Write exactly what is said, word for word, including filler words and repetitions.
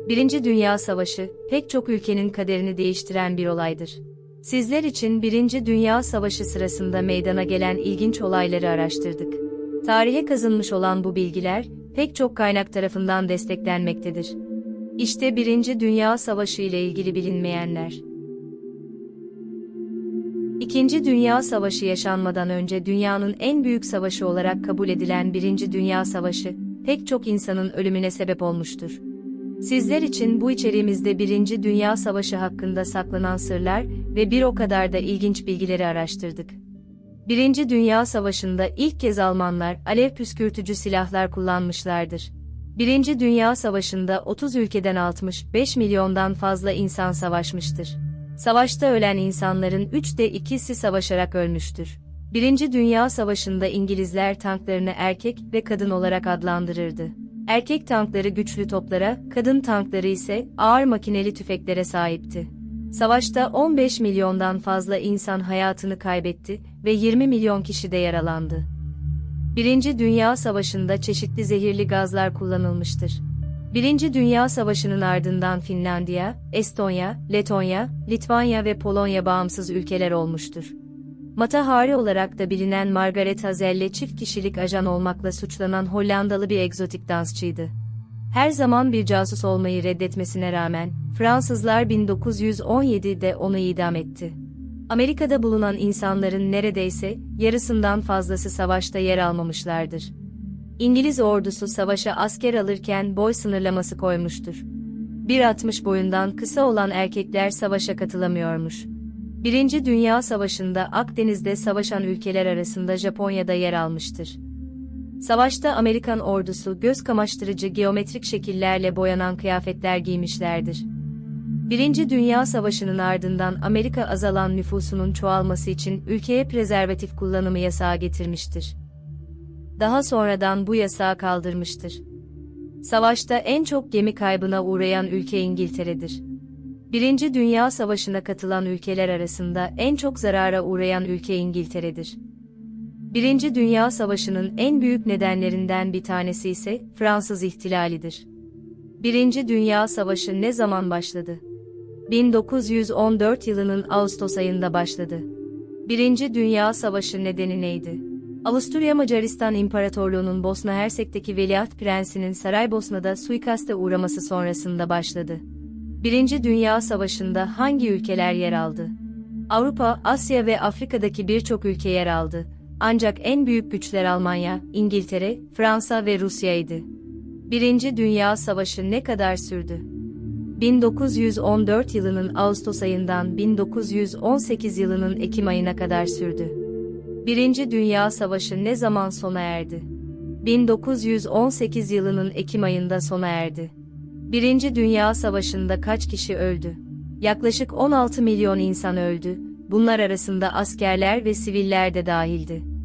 Birinci Dünya Savaşı, pek çok ülkenin kaderini değiştiren bir olaydır. Sizler için Birinci Dünya Savaşı sırasında meydana gelen ilginç olayları araştırdık. Tarihe kazınmış olan bu bilgiler, pek çok kaynak tarafından desteklenmektedir. İşte Birinci Dünya Savaşı ile ilgili bilinmeyenler. İkinci Dünya Savaşı yaşanmadan önce dünyanın en büyük savaşı olarak kabul edilen Birinci Dünya Savaşı, pek çok insanın ölümüne sebep olmuştur. Sizler için bu içeriğimizde Birinci Dünya Savaşı hakkında saklanan sırlar ve bir o kadar da ilginç bilgileri araştırdık. Birinci Dünya Savaşı'nda ilk kez Almanlar alev püskürtücü silahlar kullanmışlardır. Birinci Dünya Savaşı'nda otuz ülkeden altmış beş milyondan fazla insan savaşmıştır. Savaşta ölen insanların üçte ikisi savaşarak ölmüştür. Birinci Dünya Savaşı'nda İngilizler tanklarını erkek ve kadın olarak adlandırırdı. Erkek tankları güçlü toplara, kadın tankları ise ağır makineli tüfeklere sahipti. Savaşta on beş milyondan fazla insan hayatını kaybetti ve yirmi milyon kişi de yaralandı. Birinci Dünya Savaşı'nda çeşitli zehirli gazlar kullanılmıştır. Birinci Dünya Savaşı'nın ardından Finlandiya, Estonya, Letonya, Litvanya ve Polonya bağımsız ülkeler olmuştur. Mata Hari olarak da bilinen Margaret Hazelle çift kişilik ajan olmakla suçlanan Hollandalı bir egzotik dansçıydı. Her zaman bir casus olmayı reddetmesine rağmen, Fransızlar bin dokuz yüz on yedi'de onu idam etti. Amerika'da bulunan insanların neredeyse yarısından fazlası savaşta yer almamışlardır. İngiliz ordusu savaşa asker alırken boy sınırlaması koymuştur. bir altmış boyundan kısa olan erkekler savaşa katılamıyormuş. Birinci Dünya Savaşı'nda Akdeniz'de savaşan ülkeler arasında Japonya'da yer almıştır. Savaşta Amerikan ordusu göz kamaştırıcı geometrik şekillerle boyanan kıyafetler giymişlerdir. Birinci Dünya Savaşı'nın ardından Amerika azalan nüfusunun çoğalması için ülkeye prezervatif kullanımı yasağı getirmiştir. Daha sonradan bu yasağı kaldırmıştır. Savaşta en çok gemi kaybına uğrayan ülke İngiltere'dir. Birinci Dünya Savaşı'na katılan ülkeler arasında en çok zarara uğrayan ülke İngiltere'dir. Birinci Dünya Savaşı'nın en büyük nedenlerinden bir tanesi ise Fransız ihtilalidir. Birinci Dünya Savaşı ne zaman başladı? bin dokuz yüz on dört yılının Ağustos ayında başladı. Birinci Dünya Savaşı nedeni neydi? Avusturya Macaristan İmparatorluğu'nun Bosna Hersek'teki Veliaht Prensi'nin Saraybosna'da suikaste uğraması sonrasında başladı. Birinci Dünya Savaşı'nda hangi ülkeler yer aldı? Avrupa, Asya ve Afrika'daki birçok ülke yer aldı. Ancak en büyük güçler Almanya, İngiltere, Fransa ve Rusya'ydı. Birinci Dünya Savaşı ne kadar sürdü? bin dokuz yüz on dört yılının Ağustos ayından bin dokuz yüz on sekiz yılının Ekim ayına kadar sürdü. Birinci Dünya Savaşı ne zaman sona erdi? bin dokuz yüz on sekiz yılının Ekim ayında sona erdi. Birinci Dünya Savaşı'nda kaç kişi öldü? Yaklaşık on altı milyon insan öldü, bunlar arasında askerler ve siviller de dahildi.